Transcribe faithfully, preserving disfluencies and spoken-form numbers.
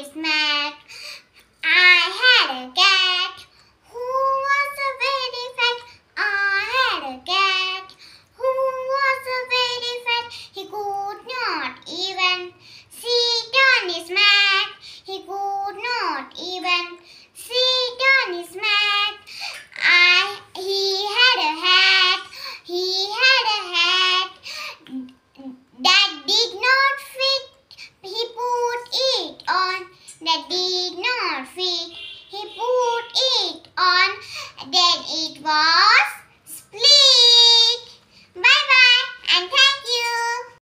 smack. I had a cat who was a very fat. I had a cat who was a very fat. He could not even sit on his mat. He could not even sit on his mat. I, he had a hat. He had a hat that did not fit. He put it on. That did not fit. He put it on. Then it was